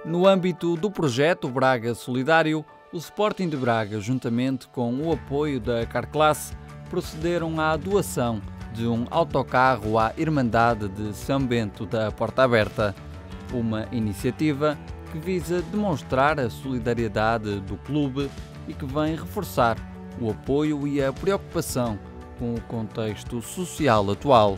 No âmbito do projeto Braga Solidário, o Sporting de Braga, juntamente com o apoio da Carclass, procederam à doação de um autocarro à Irmandade de São Bento da Porta Aberta, uma iniciativa que visa demonstrar a solidariedade do clube e que vem reforçar o apoio e a preocupação com o contexto social atual.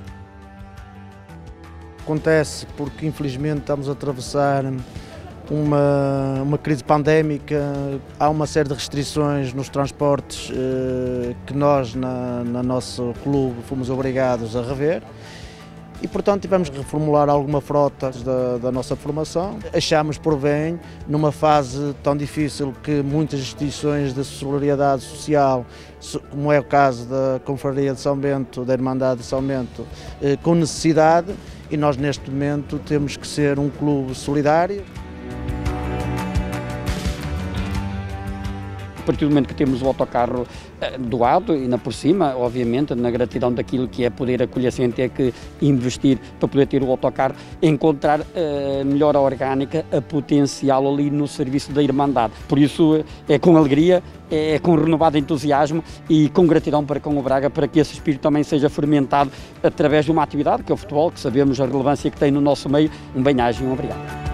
Acontece porque infelizmente estamos a atravessar uma crise pandémica, há uma série de restrições nos transportes que nós, na nosso clube, fomos obrigados a rever e, portanto, tivemos que reformular alguma frota da nossa formação. Achámos por bem, numa fase tão difícil que muitas instituições de solidariedade social, como é o caso da Confraria de São Bento, da Irmandade de São Bento, com necessidade, e nós neste momento temos que ser um clube solidário. A partir do momento que temos o autocarro doado, e ainda por cima, obviamente, na gratidão daquilo que é poder acolher sem ter que investir para poder ter o autocarro, encontrar melhora orgânica, a potencial ali no serviço da Irmandade. Por isso é com alegria, é com renovado entusiasmo e com gratidão para com o Braga, para que esse espírito também seja fermentado através de uma atividade que é o futebol, que sabemos a relevância que tem no nosso meio. Um bem-aja e um obrigado.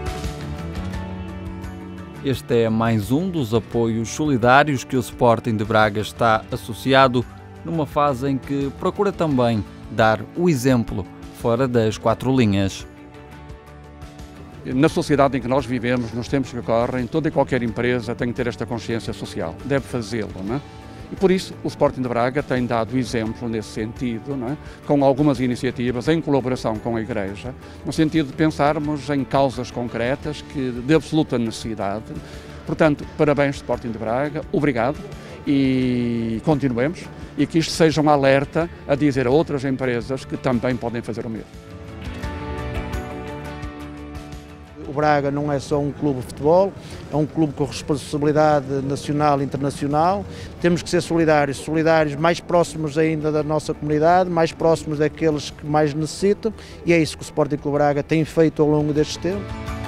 Este é mais um dos apoios solidários que o Sporting de Braga está associado, numa fase em que procura também dar o exemplo fora das quatro linhas. Na sociedade em que nós vivemos, nos tempos que correm, toda e qualquer empresa tem que ter esta consciência social, deve fazê-lo, não é? E por isso o Sporting de Braga tem dado exemplo nesse sentido, não é? Com algumas iniciativas em colaboração com a Igreja, no sentido de pensarmos em causas concretas de absoluta necessidade. Portanto, parabéns Sporting de Braga, obrigado e continuemos, e que isto seja um alerta a dizer a outras empresas que também podem fazer o mesmo. O Braga não é só um clube de futebol, é um clube com responsabilidade nacional e internacional. Temos que ser solidários, mais próximos ainda da nossa comunidade, mais próximos daqueles que mais necessitam, e é isso que o Sporting Clube Braga tem feito ao longo deste tempo.